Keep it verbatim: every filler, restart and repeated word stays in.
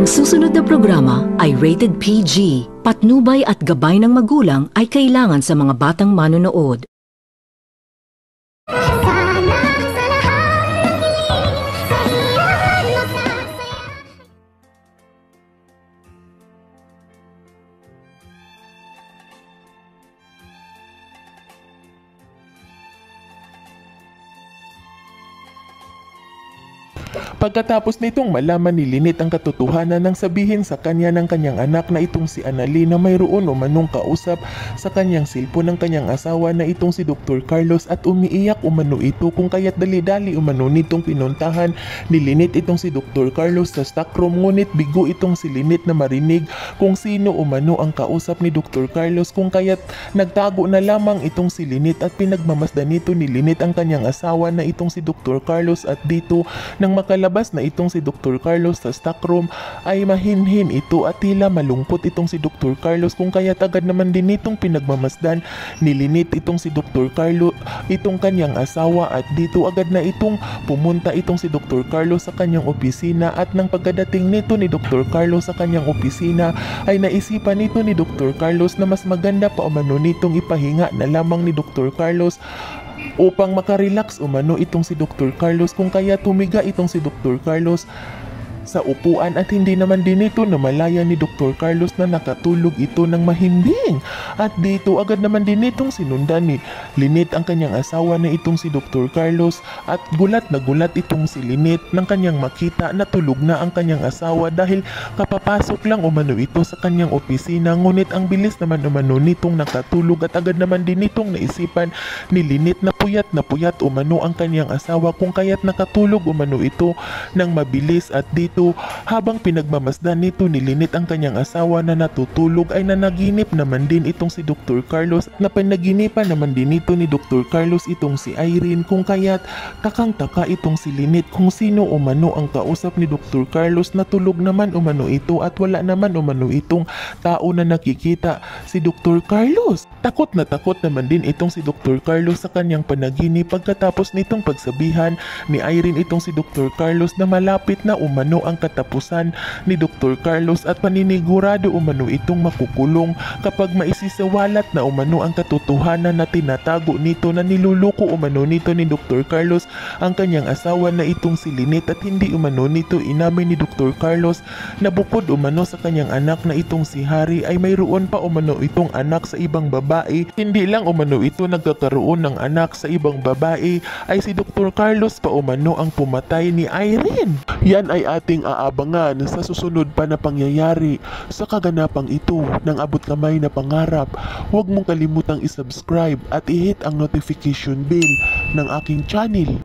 Ang susunod na programa ay rated P G. Patnubay at gabay ng magulang ay kailangan sa mga batang manonood. Pagkatapos nitong malaman ni Lynette ang katotohanan nang sabihin sa kanya ng kanyang anak na itong si Annalyn na mayroon umanong kausap sa kanyang cellphone ng kanyang asawa na itong si Doctor Carlos at umiiyak umano ito kung kaya't dali-dali umano nitong pinuntahan ni Lynette itong si Doctor Carlos sa stockroom, ngunit bigo itong si Lynette na marinig kung sino umano ang kausap ni Doctor Carlos kung kaya't nagtago na lamang itong si Lynette at pinagmamasdan nito ni Lynette ang kanyang asawa na itong si Doctor Carlos at dito nang makalabas na itong si Doctor Carlos sa stockroom ay mahinhin ito at tila malungkot itong si Doctor Carlos kung kaya't agad naman din itong pinagmamasdan ni Lynette itong si Doctor Carlos itong kanyang asawa at dito agad na itong pumunta itong si Doctor Carlos sa kanyang opisina at nang pagkadating nito ni Doctor Carlos sa kanyang opisina ay naisipan nito ni Doctor Carlos na mas maganda pa umano nitong ipahinga na lamang ni Doctor Carlos upang makarelax umano itong si Doctor Carlos kung kaya tumiga itong si Doctor Carlos sa upuan at hindi naman din ito namalaya ni Doctor Carlos na nakatulog ito ng mahimbing at dito agad naman din itong sinundan ni Lynette ang kanyang asawa na itong si Doctor Carlos at gulat na gulat itong si Lynette nang kanyang makita na tulog na ang kanyang asawa dahil kapapasok lang umano ito sa kanyang opisina, ngunit ang bilis naman umano nitong nakatulog at agad naman din itong naisipan ni Lynette na puyat na puyat umano ang kanyang asawa kung kaya't nakatulog umano ito ng mabilis at dito habang pinagmamasdan nito ni Lynette ang kanyang asawa na natutulog ay nanaginip naman din itong si Doctor Carlos na pinaginipan naman din ito ni Doctor Carlos itong si Irene kung kaya't takang-taka itong si Lynette kung sino umano ang kausap ni Doctor Carlos na tulog naman umano ito at wala naman umano itong tao na nakikita si Doctor Carlos. Takot na takot naman din itong si Doctor Carlos sa kanyang panaginip pagkatapos nitong pagsabihan ni Irene itong si Doctor Carlos na malapit na umano ang katapusan ni Doctor Carlos at paninigurado umano itong makukulong kapag maisisawalat na umano ang katotohanan na tinatago nito na niluluko umano nito ni Doctor Carlos ang kanyang asawa na itong si Lynette at hindi umano nito inamin ni Doctor Carlos na bukod umano sa kanyang anak na itong si Harry ay mayroon pa umano itong anak sa ibang babae. Hindi lang umano ito nagkakaroon ng anak sa ibang babae ay si Doctor Carlos pa umano ang pumatay ni Irene. Yan ay ating aabangan sa susunod pa na pangyayari sa kaganapang ito ng abot kamay na pangarap. Huwag mong kalimutang isubscribe at i-hit ang notification bell ng aking channel